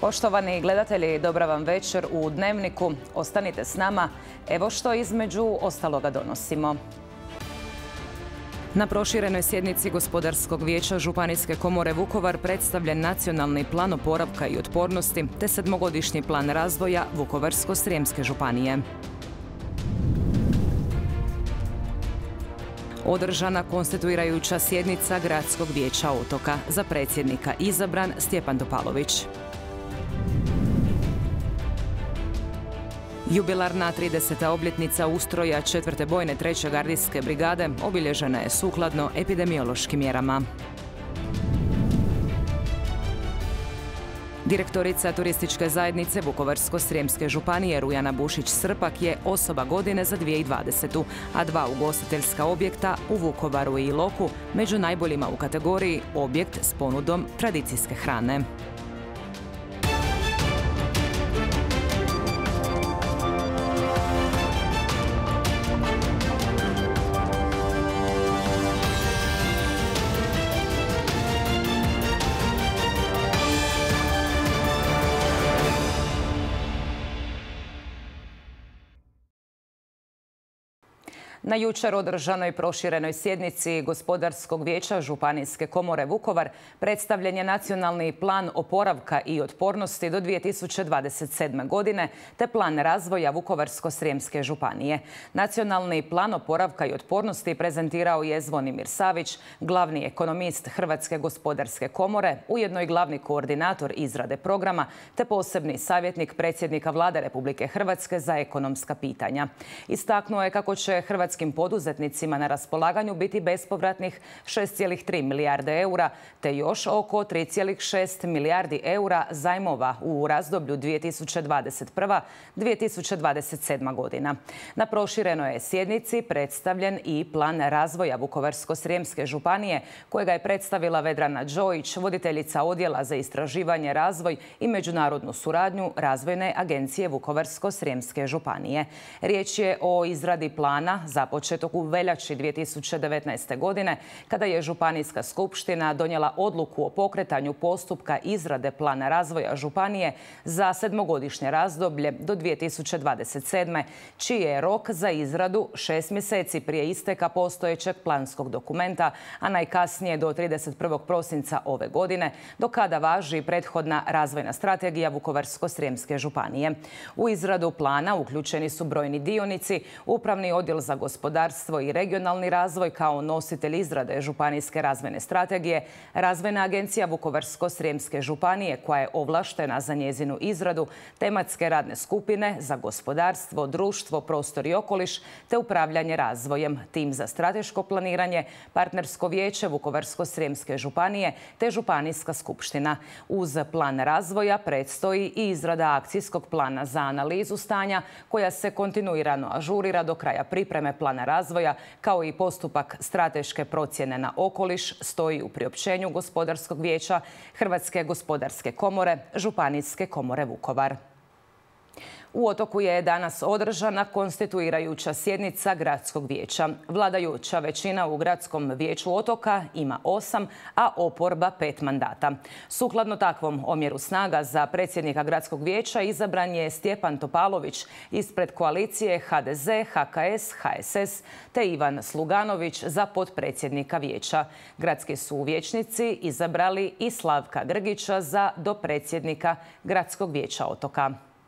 Poštovani gledatelji, dobra vam večer u Dnevniku. Ostanite s nama. Evo što između ostaloga donosimo. Na proširenoj sjednici Gospodarskog vijeća Županijske komore Vukovar predstavljen Nacionalni plan oporavka i otpornosti te 7-godišnji plan razvoja Vukovarsko-srijemske županije. Održana konstituirajuća sjednica Gradskog vijeća Otoka. Za predsjednika izabran Stjepan Topalović. Jubilarna 30. obljetnica ustroja 4. bojne 3. gardijske brigade obilježena je sukladno epidemiološkim mjerama. Direktorica Turističke zajednice Vukovarsko-srijemske županije Rujana Bušić-Srpak je osoba godine za 2020. a 2 ugostiteljska objekta u Vukovaru i Iloku među najboljima u kategoriji objekt s ponudom tradicijske hrane. Na jučer održanoj proširenoj sjednici Gospodarskog vijeća Županijske komore Vukovar predstavljen je Nacionalni plan oporavka i otpornosti do 2027. godine te plan razvoja Vukovarsko-srijemske županije. Nacionalni plan oporavka i otpornosti prezentirao je Zvonimir Savić, glavni ekonomist Hrvatske gospodarske komore, ujedno i glavni koordinator izrade programa te posebni savjetnik predsjednika Vlade Republike Hrvatske za ekonomska pitanja. Istaknuo je kako će hrvatskim poduzetnicima na raspolaganju biti bespovratnih 6,3 milijarde eura te još oko 3,6 milijardi eura zajmova u razdoblju 2021-2027. godina. Na proširenoj je sjednici predstavljen i plan razvoja Vukovarsko-srijemske županije kojega je predstavila Vedrana Đojić, voditeljica Odjela za istraživanje, razvoj i međunarodnu suradnju Razvojne agencije Vukovarsko-srijemske županije. Riječ je o izradi plana započetog u veljači 2019. godine, kada je Županijska skupština donijela odluku o pokretanju postupka izrade plana razvoja županije za 7-godišnje razdoblje do 2027. čiji je rok za izradu 6 mjeseci prije isteka postojećeg planskog dokumenta, a najkasnije do 31. prosinca ove godine, do kada važi prethodna razvojna strategija Vukovarsko-srijemske županije. U izradu plana uključeni su brojni dionici, Upravni odjel za gospodarstvo i regionalni razvoj kao nositelj izrade županijske razvojne strategije, Razvojna agencija Vukovarsko-srijemske županije koja je ovlaštena za njezinu izradu, tematske radne skupine za gospodarstvo, društvo, prostor i okoliš te upravljanje razvojem, tim za strateško planiranje, partnersko vijeće Vukovarsko-srijemske županije te županijska skupština. Uz plan razvoja predstoji i izrada akcijskog plana za analizu stanja koja se kontinuirano ažurira do kraja pripreme plana razvoja, kao i postupak strateške procjene na okoliš, stoji u priopćenju Gospodarskog vijeća Hrvatske gospodarske komore, Županijske komore Vukovar. U Otoku je danas održana konstituirajuća sjednica Gradskog vijeća. Vladajuća većina u Gradskom vijeću Otoka ima 8, a oporba 5 mandata. Sukladno takvom omjeru snaga za predsjednika Gradskog vijeća izabran je Stjepan Topalović ispred koalicije HDZ, HKS, HSS te Ivan Sluganović za potpredsjednika vijeća. Gradski su vijećnici izabrali i Slavka Grgića za dopredsjednika Gradskog vijeća Otoka.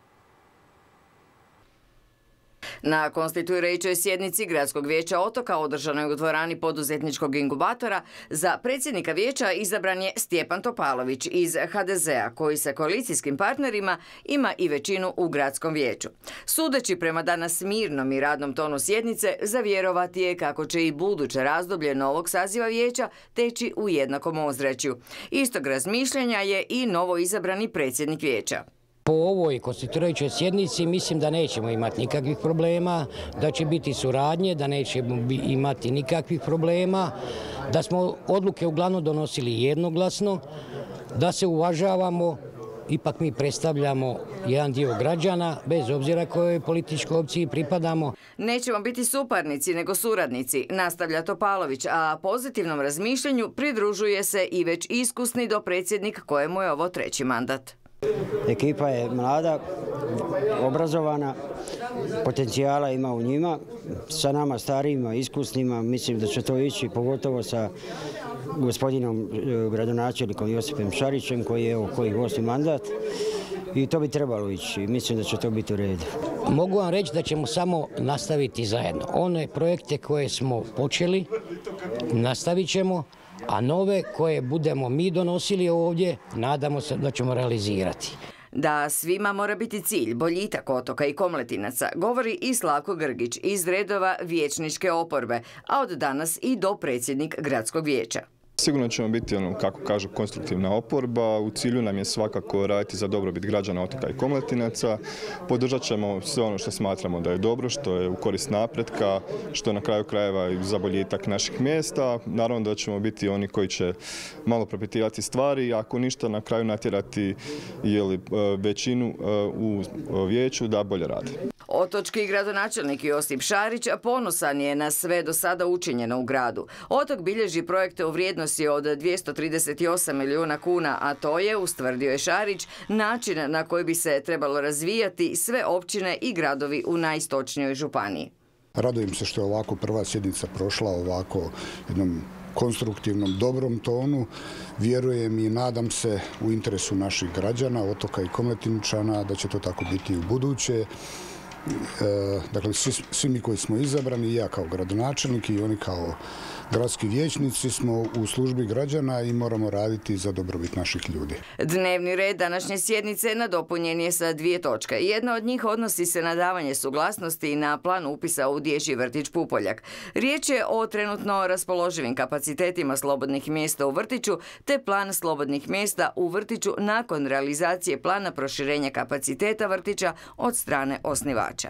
Na konstituirajućoj sjednici Gradskog vijeća Otoka održanoj u dvorani poduzetničkog inkubatora za predsjednika vijeća izabran je Stjepan Topalović iz HDZ-a koji sa koalicijskim partnerima ima i većinu u Gradskom vijeću. Sudeći prema danas mirnom i radnom tonu sjednice, za vjerovati je kako će i buduće razdoblje novog saziva vijeća teći u jednakom ozračju. Istog razmišljanja je i novo izabrani predsjednik vijeća. Po ovoj konstituirajućoj sjednici mislim da nećemo imati nikakvih problema, da će biti suradnje, da nećemo imati nikakvih problema, da smo odluke uglavnom donosili jednoglasno, da se uvažavamo, ipak mi predstavljamo jedan dio građana, bez obzira kojoj političkoj opciji pripadamo. Nećemo biti suparnici, nego suradnici, nastavlja Topalović, a pozitivnom razmišljanju pridružuje se i već iskusni dopredsjednik kojemu je ovo 3. mandat. Ekipa je mlada, obrazovana, potencijala ima u njima. Sa nama starijima, iskusnima, mislim da će to ići, pogotovo sa gospodinom gradonačelnikom Josipom Šarićem, koji je 8. mandat. I to bi trebalo ići. Mislim da će to biti u redu. Mogu vam reći da ćemo samo nastaviti zajedno. One projekte koje smo počeli, nastavit ćemo, a nove koje budemo mi donosili ovdje, nadamo se da ćemo realizirati. Da svima mora biti cilj boljitak Otoka i Komletinaca, govori i Slavko Grgić iz redova vijećničke oporbe, a od danas i dopredsjednik gradskog vijeća. Sigurno ćemo biti, kako kažu, konstruktivna oporba. U cilju nam je svakako raditi za dobrobit građana Otoka i Komletinaca. Podržat ćemo sve ono što smatramo da je dobro, što je u korist napretka, što je na kraju krajeva i za boljitak naših mjesta. Naravno da ćemo biti oni koji će malo propitivati stvari, ako ništa na kraju natjerati većinu u vijeću da bolje rade. Otočki gradonačelnik Josip Šarić ponosan je na sve do sada učinjeno u gradu. Otok bilježi projekte u vrijednosti od 238 milijuna kuna, a to je, ustvrdio je Šarić, način na koji bi se trebalo razvijati sve općine i gradovi u najistočnijoj županiji. Radujem se što je ovako prva sjednica prošla ovako jednom konstruktivnom, dobrom tonu. Vjerujem i nadam se u interesu naših građana, Otoka i Komletinčana, da će to tako biti i u buduće. Dakle, svi mi koji smo izabrani, i ja kao gradonačelnik i oni kao gradski vijećnici, smo u službi građana i moramo raditi za dobrobit naših ljudi. Dnevni red današnje sjednice nadopunjen je sa 2 točke. Jedna od njih odnosi se na davanje suglasnosti na plan upisa u dječji vrtić Pupoljak. Riječ je o trenutno raspoloživim kapacitetima slobodnih mjesta u vrtiću, te plan slobodnih mjesta u vrtiću nakon realizacije plana proširenja kapaciteta vrtića od strane osnivača.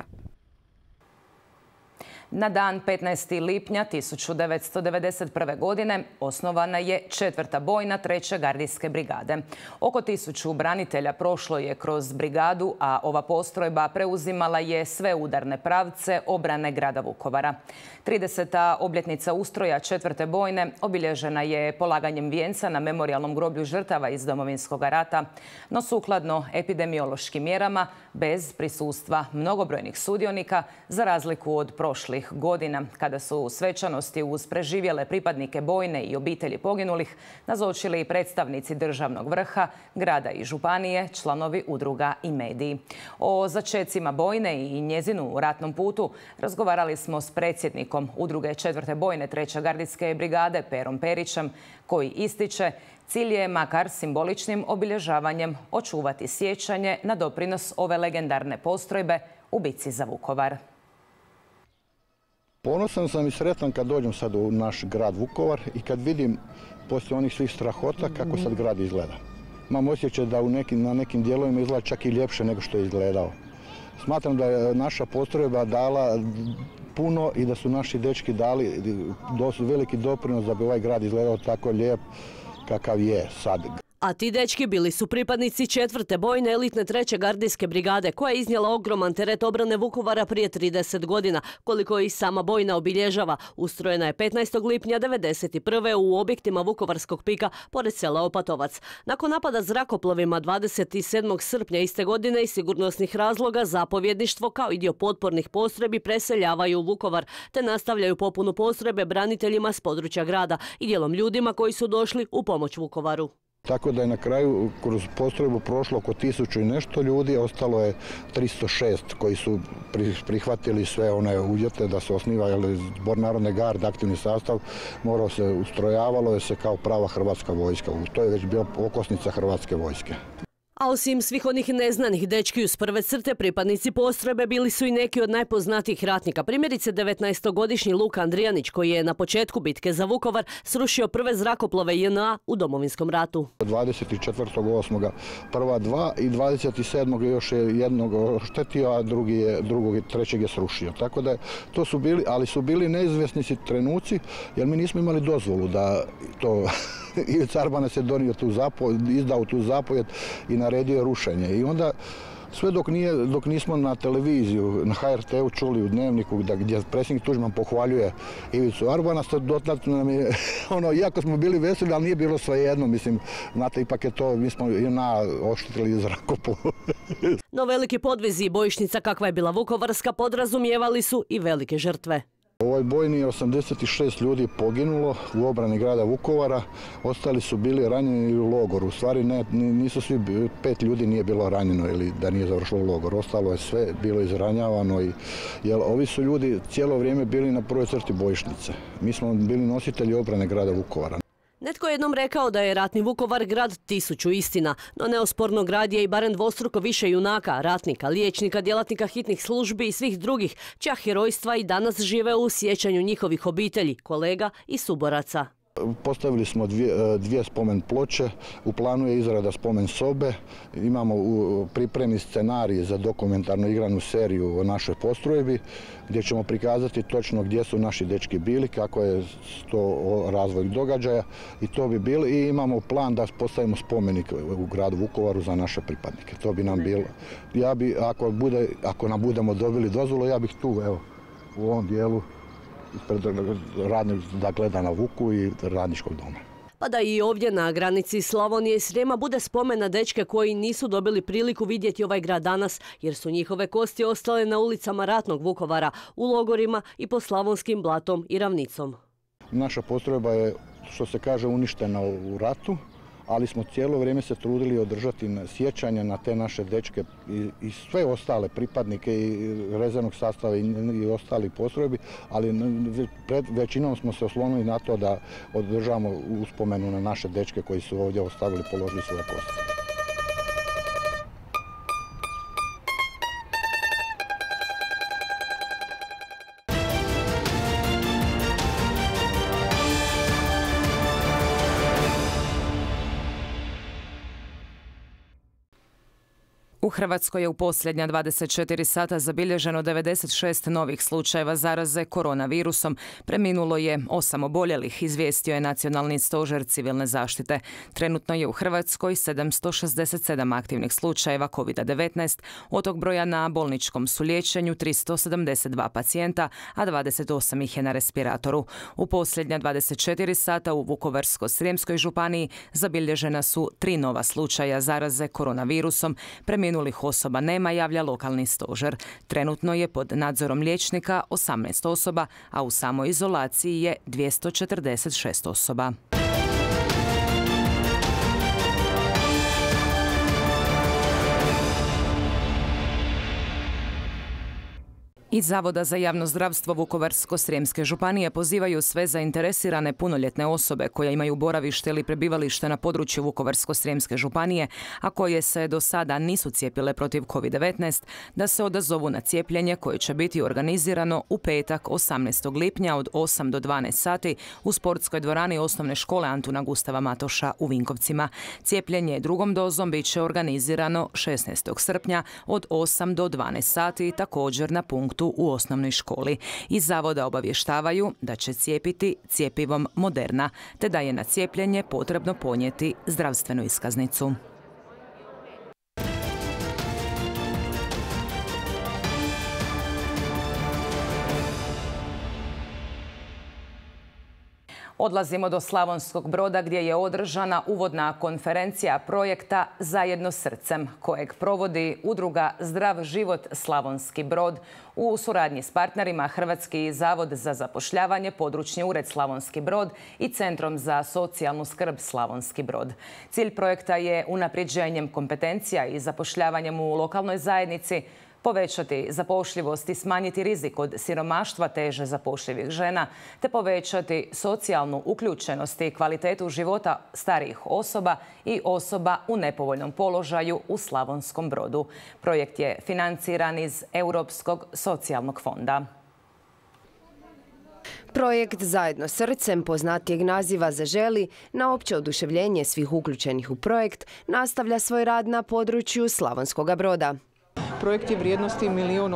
Na dan 15. lipnja 1991. godine osnovana je 4. bojna 3. gardijske brigade. Oko 1000 branitelja prošlo je kroz brigadu, a ova postrojba preuzimala je sve udarne pravce obrane grada Vukovara. 30. obljetnica ustroja 4. bojne obilježena je polaganjem vijenca na memorijalnom groblju žrtava iz Domovinskog rata, no sukladno epidemiološkim mjerama bez prisustva mnogobrojnih sudionika, za razliku od prošlih godina, kada su svečanosti uz preživjele pripadnike bojne i obitelji poginulih nazočili i predstavnici državnog vrha, grada i županije, članovi udruga i mediji. O začecima bojne i njezinu ratnom putu razgovarali smo s predsjednikom udruge 4. bojne 3. gardijske brigade Perom Perićem, koji ističe cilj je makar simboličnim obilježavanjem očuvati sjećanje na doprinos ove legendarne postrojbe u bitci za Vukovar. Ponosan sam i sretan kad dođem sad u naš grad Vukovar i kad vidim poslije onih svih strahota kako sad grad izgleda. Imam osjećaj da na nekim dijelovima izgleda čak i ljepše nego što je izgledao. Smatram da je naša postrojba dala puno i da su naši dečki dali veliki doprinos da bi ovaj grad izgledao tako lijep kakav je sad. A ti dečki bili su pripadnici 4. bojne elitne 3. gardijske brigade, koja je iznijela ogroman teret obrane Vukovara prije 30 godina, koliko i sama bojna obilježava. Ustrojena je 15. lipnja 1991. u objektima Vukovarskog pika pored sela Opatovac. Nakon napada zrakoplovima 27. srpnja iste godine iz sigurnosnih razloga zapovjedništvo kao i dio potpornih postrojbi preseljavaju u Vukovar, te nastavljaju popunu postrojbe braniteljima s područja grada i dijelom ljudima koji su došli u pomoć Vukovaru. Tako da je na kraju kroz postrojbu prošlo oko 1000 i nešto ljudi, ostalo je 306 koji su prihvatili sve one uvjete da se osniva Zbor narodne garde, aktivni sastav, ustrojavalo je se kao prava hrvatska vojska. To je već bila okosnica hrvatske vojske. A osim svih onih neznanih dečki uz prve crte, pripadnici postrojbe bili su i neki od najpoznatijih ratnika. Primjerice 19-godišnji Luka Andrijanić, koji je na početku bitke za Vukovar srušio prve zrakoplove JNA u Domovinskom ratu. 24.8. prva 2 i 27. još je jednog oštetio, a trećeg je srušio. Tako da to su bili, ali su bili neizvjesni trenuci, jer mi nismo imali dozvolu da to... Ivica Arbanac je donio izdao tu zapovjed i naredio rušenje. I onda Sve dok nismo na televiziju, na HRT-u čuli u Dnevniku gdje predsjednik Tuđman pohvaljuje Ivicu Arbana, nam je, iako smo bili veseli, ali nije bilo svejedno, mislim, znate, ipak je to, mi smo oštetili zrakoplov. No veliki podvizi i bojišnica kakva je bila vukovarska podrazumijevali su i velike žrtve. U ovoj bojni je 86 ljudi poginulo u obrani grada Vukovara, ostali su bili ranjeni u logoru. U stvari nisu svi, 5 ljudi nije bilo ranjeno ili da nije završilo u logoru. Ostalo je sve bilo izranjavano jer ovi su ljudi cijelo vrijeme bili na prvoj crti bojišnice. Mi smo bili nositelji obrane grada Vukovara. Netko je jednom rekao da je ratni Vukovar grad 1000 istina, no neosporno grad je i barem dvostruko više junaka, ratnika, liječnika, djelatnika hitnih službi i svih drugih, čija herojstva i danas žive u sjećanju njihovih obitelji, kolega i suboraca. Postavili smo dvije spomen ploče, u planu je izrada spomen sobe, imamo u pripremi scenarij za dokumentarno igranu seriju o našoj postrojbi, gdje ćemo prikazati točno gdje su naši dečki bili, kako je to razvoj događaja i to bi bilo. I imamo plan da postavimo spomenik u gradu Vukovaru za naše pripadnike. To bi nam bilo. Ja bi, ako nam budemo dobili dozvolu, ja bih tu, evo, u ovom dijelu, ispred da gleda na Vuku i radničkog doma. Pa da i ovdje na granici Slavonije i Srijema bude spomen na dečke koji nisu dobili priliku vidjeti ovaj grad danas, jer su njihove kosti ostale na ulicama ratnog Vukovara, u logorima i po Slavonskim Blatom i Ravnicom. Naša postrojba je, što se kaže, uništena u ratu, ali smo cijelo vrijeme se trudili održati sjećanje na te naše dečke i sve ostale pripadnike i rezervnog sastava i ostali postrojbi, ali većinom smo se oslonili na to da održavamo uspomenu na naše dečke koji su ovdje ostavili, položili svoje kosti. U Hrvatskoj je u posljednja 24 sata zabilježeno 96 novih slučajeva zaraze koronavirusom. Preminulo je 8 oboljelih, izvijestio je Nacionalni stožer civilne zaštite. Trenutno je u Hrvatskoj 767 aktivnih slučajeva COVID-19. Od tog broja na bolničkom su liječenju 372 pacijenta, a 28 ih je na respiratoru. U posljednja 24 sata u Vukovarsko-srijemskoj županiji zabilježena su 3 nova slučaja zaraze koronavirusom. Preminulih osoba nema, javlja lokalni stožer. Trenutno je pod nadzorom liječnika 18 osoba, a u samoizolaciji je 246 osoba. Iz Zavoda za javno zdravstvo Vukovarsko-srijemske županije pozivaju sve zainteresirane punoljetne osobe koje imaju boravište ili prebivalište na području Vukovarsko-srijemske županije, a koje se do sada nisu cijepile protiv COVID-19, da se odazovu na cijepljenje koje će biti organizirano u petak 18. lipnja od 8 do 12 sati u sportskoj dvorani osnovne škole Antuna Gustava Matoša u Vinkovcima. Cijepljenje drugom dozom bit će organizirano 16. srpnja od 8 do 12 sati također na punktu u osnovnoj školi. Iz zavoda obavještavaju da će cijepiti cjepivom Moderna, te da je na cijepljenje potrebno ponijeti zdravstvenu iskaznicu. Odlazimo do Slavonskog Broda gdje je održana uvodna konferencija projekta Zajedno srcem, kojeg provodi udruga Zdrav život Slavonski Brod u suradnji s partnerima Hrvatski zavod za zapošljavanje, područni ured Slavonski Brod i Centrom za socijalnu skrb Slavonski Brod. Cilj projekta je unapređenjem kompetencija i zapošljavanjem u lokalnoj zajednici, povećati zapošljivost i smanjiti rizik od siromaštva teže zapošljivih žena, te povećati socijalnu uključenost i kvalitetu života starijih osoba i osoba u nepovoljnom položaju u Slavonskom Brodu. Projekt je financiran iz Europskog socijalnog fonda. Projekt Zajedno srcem, poznatijeg naziva Zaželi, na opće oduševljenje svih uključenih u projekt, nastavlja svoj rad na području Slavonskoga Broda. Projekt je vrijednosti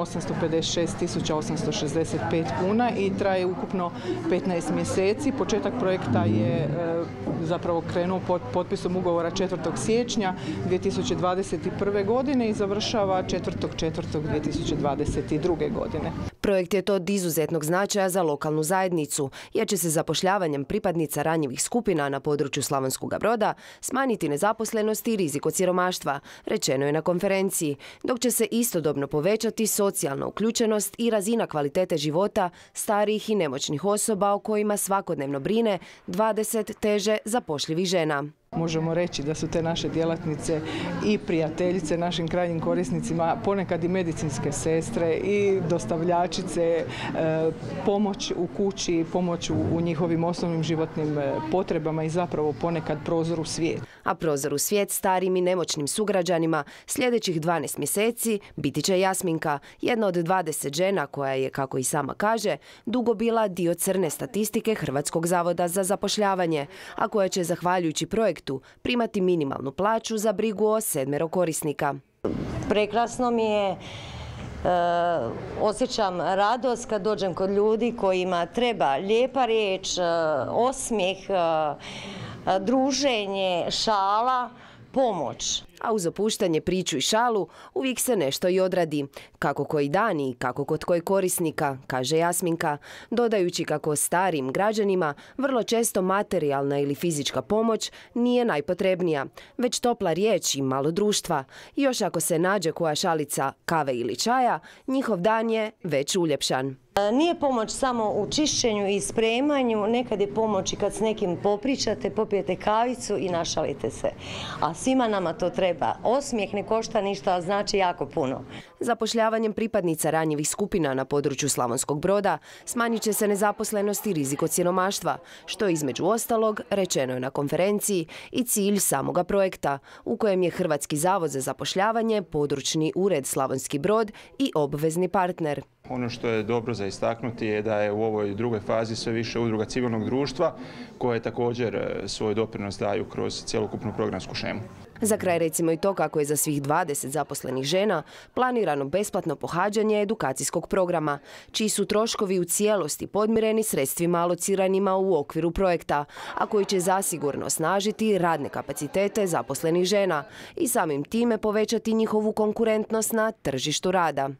1.856.865 kuna i traje ukupno 15 mjeseci. Početak projekta je zapravo krenuo pod potpisom ugovora 4. siječnja 2021. godine i završava 4.4.2022. godine. Projekt je to od izuzetnog značaja za lokalnu zajednicu, jer će se zapošljavanjem pripadnica ranjivih skupina na području Slavonskog Broda smanjiti nezaposlenost i rizik od siromaštva, rečeno je na konferenciji, dok će se istodobno povećati socijalna uključenost i razina kvalitete života starijih i nemoćnih osoba o kojima svakodnevno brine 20 teže zapošljivih žena. Možemo reći da su te naše djelatnice i prijateljice našim krajnjim korisnicima, ponekad i medicinske sestre i dostavljačice, pomoć u kući, pomoć u njihovim osnovnim životnim potrebama i zapravo ponekad prozor u svijet. A prozor u svijet starim i nemoćnim sugrađanima sljedećih 12 mjeseci biti će Jasminka, jedna od 20 žena koja je, kako i sama kaže, dugo bila dio crne statistike Hrvatskog zavoda za zapošljavanje, a koja će, zahvaljujući projektu, primati minimalnu plaću za brigu o 7 korisnika. Prekrasno mi je, osjećam radost kad dođem kod ljudi kojima treba lijepa riječ, osmijeh, druženje, šala, pomoć. A uz opuštanje, priču i šalu uvijek se nešto i odradi. Kako koji dan i kako kod kojeg korisnika, kaže Jasminka, dodajući kako starim građanima vrlo često materijalna ili fizička pomoć nije najpotrebnija, već topla riječ i malo društva. Još ako se nađe koja šalica kave ili čaja, njihov dan je već uljepšan. Nije pomoć samo u čišćenju i spremanju, nekad je pomoć i kad s nekim popričate, popijete kavicu i našalite se. A svima nama to treba. Osmijeh ne košta ništa, a znači jako puno. Zapošljavanjem pripadnica ranjivih skupina na području Slavonskog Broda smanjit će se nezaposlenost i rizik od siromaštva, što je između ostalog, rečeno je na konferenciji, i cilj samoga projekta, u kojem je Hrvatski zavod za zapošljavanje, područni ured Slavonski Brod i obvezni partner. Ono što je dobro za istaknuti je da je u ovoj drugoj fazi sve više udruga civilnog društva koje također svoj doprinos daju kroz cjelokupnu programsku šemu. Za kraj recimo i to kako je za svih 20 zaposlenih žena planirano besplatno pohađanje edukacijskog programa, čiji su troškovi u cijelosti podmireni sredstvima alociranima u okviru projekta, a koji će zasigurno osnažiti radne kapacitete zaposlenih žena i samim time povećati njihovu konkurentnost na tržištu rada.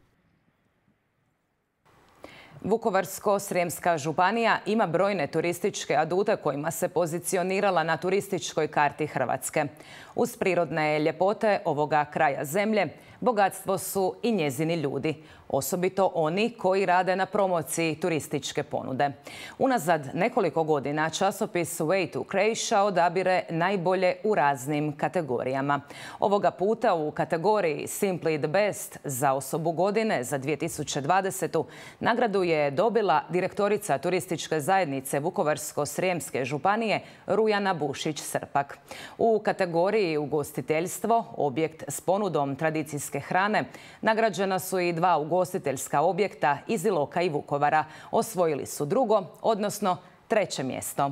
Vukovarsko-srijemska županija ima brojne turističke adute kojima se pozicionirala na turističkoj karti Hrvatske. Uz prirodne ljepote ovoga kraja zemlje, bogatstvo su i njezini ljudi, osobito oni koji rade na promociji turističke ponude. Unazad nekoliko godina časopis Way to Croatia odabire najbolje u raznim kategorijama. Ovoga puta u kategoriji Simply the Best za osobu godine za 2020. nagradu je dobila direktorica turističke zajednice Vukovarsko-srijemske županije Rujana Bušić-Srpak. U kategoriji ugostiteljstvo, objekt s ponudom tradicijske hrane, nagrađena su i 2 ugostiteljska objekta iz Iloka i Vukovara. Osvojili su 2., odnosno 3. mjesto.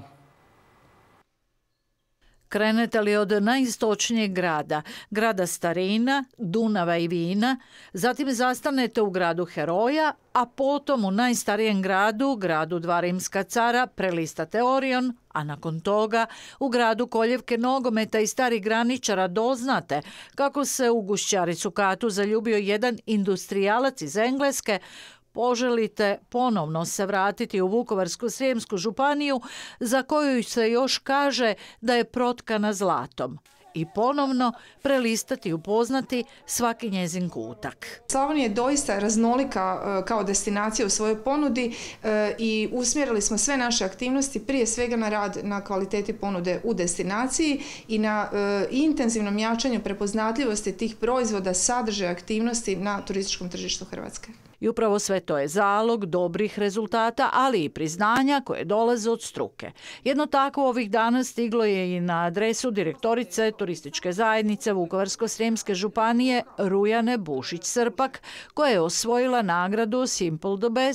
Krenete li od najistočnijeg grada, grada starina, Dunava i vina, zatim zastanete u gradu heroja, a potom u najstarijem gradu, gradu 2 rimska cara, prelistate Orion, a nakon toga u gradu koljevke nogometa i starih graničara doznate kako se u Gušćaricu Katu zaljubio jedan industrijalac iz Engleske, poželite ponovno se vratiti u Vukovarsko-srijemsku županiju za koju se još kaže da je protkana zlatom i ponovno prelistati i upoznati svaki njezin kutak. Slavonija je doista raznolika kao destinacija u svojoj ponudi i usmjerili smo sve naše aktivnosti prije svega na rad na kvaliteti ponude u destinaciji i na intenzivnom jačanju prepoznatljivosti tih proizvoda, sadržaja, aktivnosti na turističkom tržištu Hrvatske. I upravo sve to je zalog dobrih rezultata, ali i priznanja koje dolaze od struke. Jedno tako ovih dana stiglo je i na adresu direktorice turističke zajednice Vukovarsko-srijemske županije Rujane Bušić-Srpak, koja je osvojila nagradu Simple the Best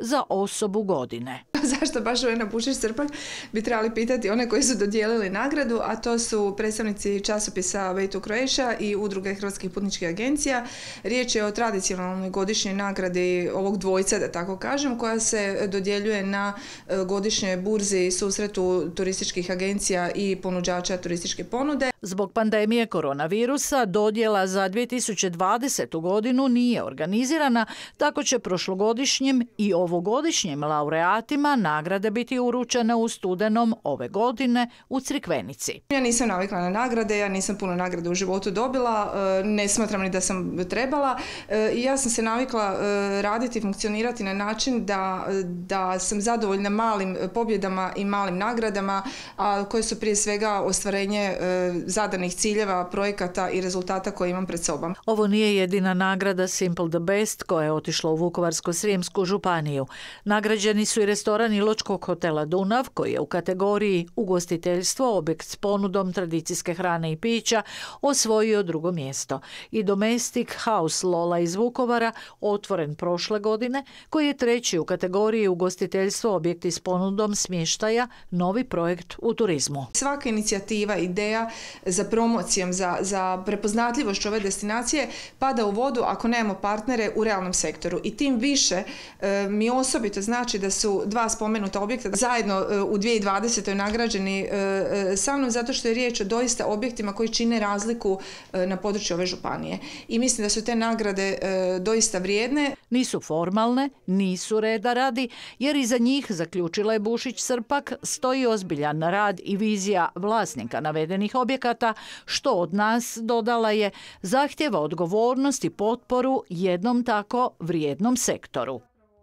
za osobu godine. Zašto baš Ena Bušić-Srpak bi trebali pitati one koji su dodijelili nagradu, a to su predstavnici časopisa Way to Croatia i udruge Hrvatskih putničkih agencija. Riječ je o tradicionalnoj godišnjoj nagradi ovog dvojca, da tako kažem, koja se dodjeljuje na godišnjoj burzi susretu turističkih agencija i ponuđača turističke ponude. Zbog pandemije koronavirusa dodjela za 2020. godinu nije organizirana, tako će prošlogodišnjim i ovogodišnjim laureatima nagrade biti uručene u studenom ove godine u Crikvenici. Ja nisam navikla na nagrade, ja nisam puno nagrada u životu dobila, ne smatram ni da sam trebala. Ja sam se navikla raditi i funkcionirati na način da sam zadovoljna malim pobjedama i malim nagradama, a koje su prije svega ostvarenje zadanih ciljeva, projekata i rezultata koje imam pred sobom. Ovo nije jedina nagrada Simple the Best koja je otišla u Vukovarsko-srijemsku županiju. Nagrađeni su i restoran Iločkog hotela Dunav, koji je u kategoriji ugostiteljstvo, objekt s ponudom tradicijske hrane i pića, osvojio drugo mjesto. I Domestic House Lola iz Vukovara, otvoren prošle godine, koji je treći u kategoriji ugostiteljstvo, objekti s ponudom smještaja, novi projekt u turizmu. Svaka inicijativa, ideja za promocijom, za prepoznatljivošću ove destinacije pada u vodu ako nemamo partnere u realnom sektoru. I tim više mi osobito znači da su dva spomenuta objekta zajedno u 2020. nagrađeni sa mnom, zato što je riječ o doista objektima koji čine razliku na području ove županije. I mislim da su te nagrade doista vrijedne. Nisu formalne, nisu reda radi, jer iza njih, zaključila je Bušić-Srpak, stoji ozbiljan rad i vizija vlasnika navedenih objekata, što od nas, dodala je, zahtjeva odgovornost i potporu jednom tako vrijednom sektoru.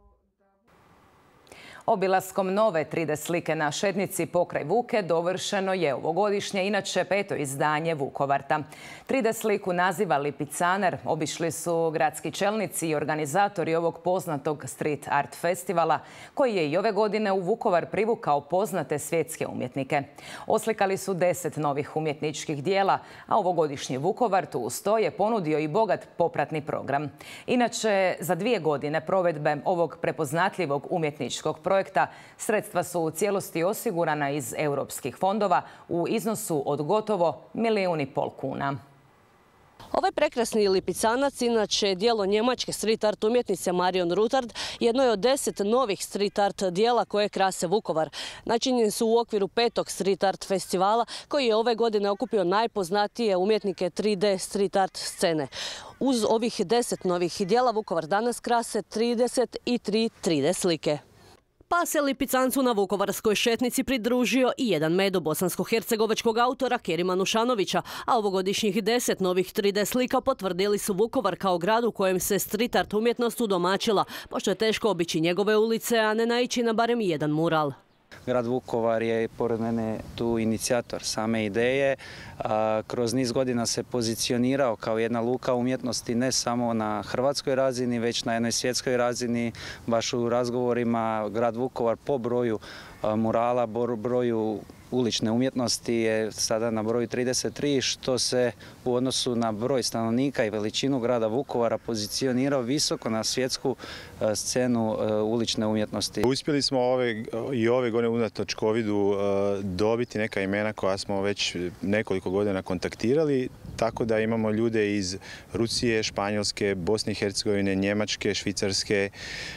Obilaskom nove 3D slike na šetnici pokraj Vuke dovršeno je ovogodišnje, inače 5. izdanje Vukovarta. 3D sliku naziva Lipicaner obišli su gradski čelnici i organizatori ovog poznatog street art festivala, koji je i ove godine u Vukovar privukao poznate svjetske umjetnike. Oslikali su 10 novih umjetničkih dijela, a ovogodišnji Vukovart uz to je ponudio i bogat popratni program. Inače, za 2 godine provedbe ovog prepoznatljivog umjetničkog projekta sredstva su u cijelosti osigurana iz europskih fondova u iznosu od gotovo 1,5 milijuna kuna. Ovaj prekrasni lipicanac, inače dijelo njemačke street art umjetnice Marion Rutard, jedno je od 10 novih street art dijela koje krase Vukovar. Načinjeni su u okviru 5. street art festivala koji je ove godine okupio najpoznatije umjetnike 3D street art scene. Uz ovih 10 novih dijela Vukovar danas krase 33 3D slike. Pa se lipicancu na vukovarskoj šetnici pridružio i jedan medo bosansko-hercegovačkog autora Kerima Nušanovića, a ovogodišnjih 10 novih 3D slika potvrdili su Vukovar kao grad u kojem se street art umjetnost udomaćila, pošto je teško obići njegove ulice, a ne naići na barem jedan mural. Grad Vukovar je pored mene tu inicijator same ideje. Kroz niz godina se pozicionirao kao jedna luka umjetnosti ne samo na hrvatskoj razini, već na jednoj svjetskoj razini. Baš u razgovorima grad Vukovar po broju murala, broju ulične umjetnosti je sada na broju 33, što se u odnosu na broj stanovnika i veličinu grada Vukovara pozicionirao visoko na svjetsku scenu ulične umjetnosti. Uspjeli smo ove godine unatoč covidu dobiti neka imena koja smo već nekoliko godina kontaktirali, tako da imamo ljude iz Rusije, Španjolske, Bosne i Hercegovine, Njemačke, Švicarske,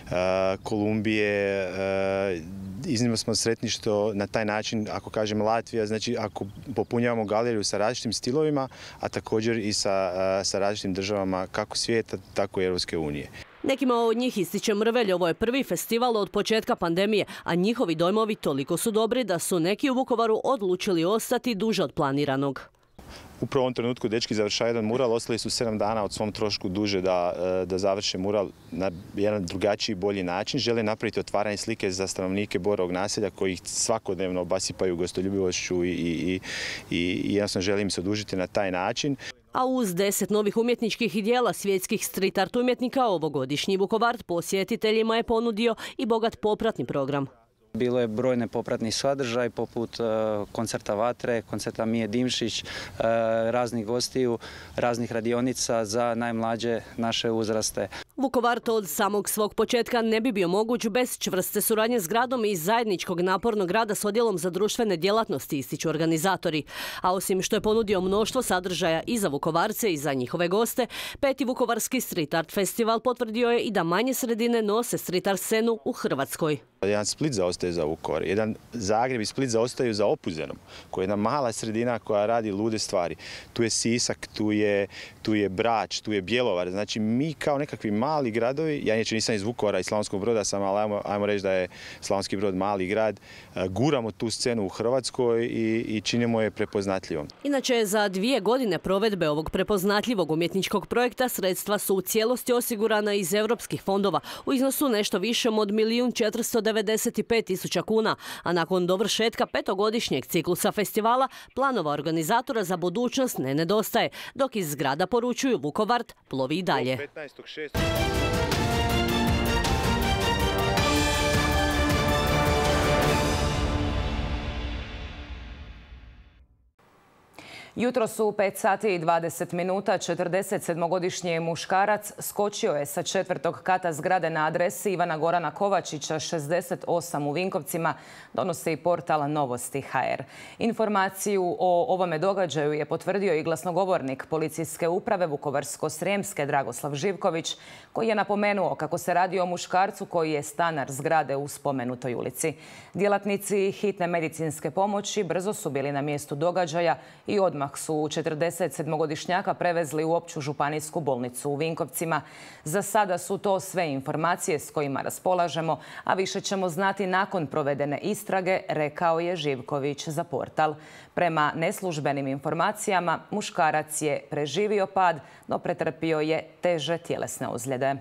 Kolumbije. Iznimno smo sretni što na taj način, ako kažem Latvija, znači ako popunjavamo galeriju sa različitim stilovima, a također i sa različitim državama kako svijeta, tako i Europske unije. Nekima od njih ističe mrvelj, ovo je prvi festival od početka pandemije, a njihovi dojmovi toliko su dobri da su neki u Vukovaru odlučili ostati duže od planiranog. Upravo u ovom trenutku dečki završaju jedan mural, ostali su 7 dana od svom trošku duže da završe mural na jedan drugačiji, bolji način. Žele napraviti otvaranje slike za stanovnike Borovog naselja koji ih svakodnevno obasipaju gostoljubivošću i jednostavno želim se odužiti na taj način. A uz 10 novih umjetničkih dijela svjetskih street art umjetnika ovogodišnji Vukovart posjetiteljima je ponudio i bogat popratni program. Bilo je brojne popratni sadržaj poput koncerta Vatre, koncerta Mije Dimšić, raznih gostiju, raznih radionica za najmlađe naše uzraste. Vukovar to od samog svog početka ne bi bio moguć bez čvrste suradnje s gradom i zajedničkog napornog rada s odjelom za društvene djelatnosti, ističu organizatori. A osim što je ponudio mnoštvo sadržaja i za Vukovarce i za njihove goste, 5. Vukovarski street art festival potvrdio je i da manje sredine nose street art scenu u Hrvatskoj. Jedan Split zaostaje za Vukovar, jedan Zagreb i Split zaostaju za Opuzenom, koja je jedna mala sredina koja radi lude stvari. Tu je Sisak, tu je Brač, tu je Bjelovar. Znači mi kao nekakvi mali gradovi, ja inače nisam iz Vukovara i Slavonskog Broda sam, ali ajmo reći da je Slavonski Brod mali grad, guramo tu scenu u Hrvatskoj i činimo je prepoznatljivom. Inače, za 2 godine provedbe ovog prepoznatljivog umjetničkog projekta sredstva su u cijelosti osigurana iz europskih fondova u iznosu nešto višem od 1.495.000 kuna, a nakon dovršetka 5-godišnjeg ciklusa festivala planova organizatora za budućnost ne nedostaje, dok iz grada poručuju Vukovar plovi i dalje. Jutro su u 5 sati i 20 minuta 47-godišnji muškarac skočio je sa 4. kata zgrade na adresi Ivana Gorana Kovačića 68 u Vinkovcima, donosi portal Novosti.hr. Informaciju o ovome događaju je potvrdio i glasnogovornik policijske uprave Vukovarsko-srijemske Dragoslav Živković, koji je napomenuo kako se radi o muškarcu koji je stanar zgrade u spomenutoj ulici. Djelatnici hitne medicinske pomoći brzo su bili na mjestu događaja i odmah su 47-godišnjaka prevezli u opću županijsku bolnicu u Vinkovcima. Za sada su to sve informacije s kojima raspolažemo, a više ćemo znati nakon provedene istrage, rekao je Živković za portal. Prema neslužbenim informacijama, muškarac je preživio pad, no pretrpio je teže tjelesne ozljede.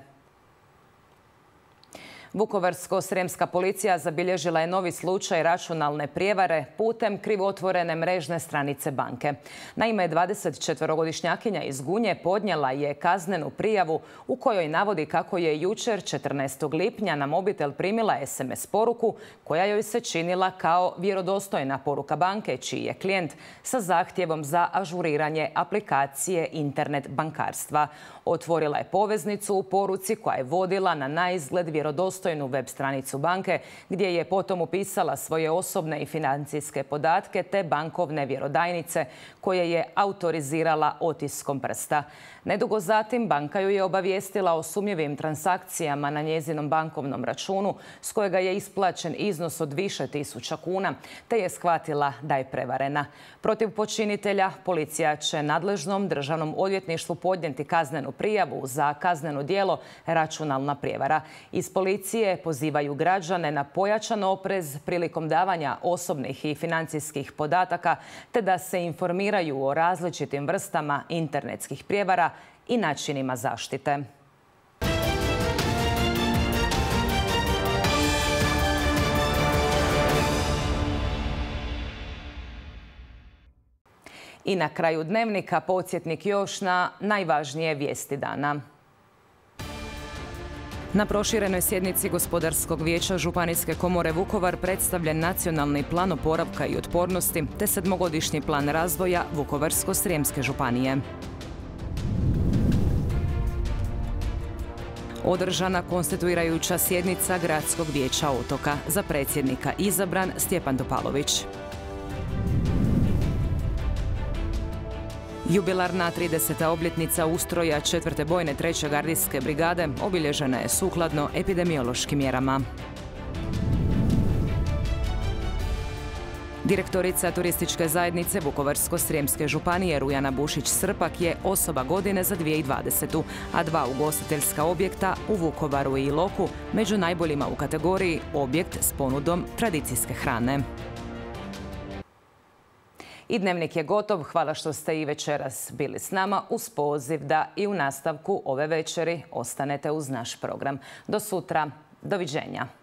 Vukovarsko-srijemska policija zabilježila je novi slučaj računalne prijevare putem krivotvorene mrežne stranice banke. Naime, 24-godišnjakinja iz Gunje podnijela je kaznenu prijavu u kojoj navodi kako je jučer 14. lipnja na mobitel primila SMS poruku koja joj se činila kao vjerodostojna poruka banke čiji je klijent sa zahtjevom za ažuriranje aplikacije internet bankarstva. Otvorila je poveznicu u poruci koja je vodila na naizgled vjerodostojnu web stranicu banke gdje je potom upisala svoje osobne i financijske podatke te bankovne vjerodajnice koje je autorizirala otiskom prsta. Nedugo zatim banka ju je obavijestila o sumnjivim transakcijama na njezinom bankovnom računu s kojega je isplaćen iznos od više tisuća kuna te je shvatila da je prevarena. Protiv počinitelja policija će nadležnom državnom odvjetništvu podnijeti kaznenu prijavu za kazneno djelo računalna prijevara. Iz policije pozivaju građane na pojačan oprez prilikom davanja osobnih i financijskih podataka te da se informiraju o različitim vrstama internetskih prijevara i načinima zaštite. I na kraju dnevnika podsjetnik još na najvažnije vijesti dana. Na proširenoj sjednici Gospodarskog vijeća Županijske komore Vukovar predstavljen Nacionalni plan oporavka i otpornosti te 7-godišnji plan razvoja Vukovarsko-srijemske županije. Održana konstituirajuća sjednica Gradskog vijeća Otoka. Za predsjednika izabran Stjepan Topalović. Jubilarna 30. obljetnica ustroja 4. bojne 3. gardijske brigade obilježena je sukladno epidemiološkim mjerama. Direktorica turističke zajednice Vukovarsko-srijemske županije Rujana Bušić-Srpak je osoba godine za 2020. a 2 ugostiteljska objekta u Vukovaru i Iloku među najboljima u kategoriji objekt s ponudom tradicijske hrane. I dnevnik je gotov. Hvala što ste i večeras bili s nama uz poziv da i u nastavku ove večeri ostanete uz naš program. Do sutra. Doviđenja.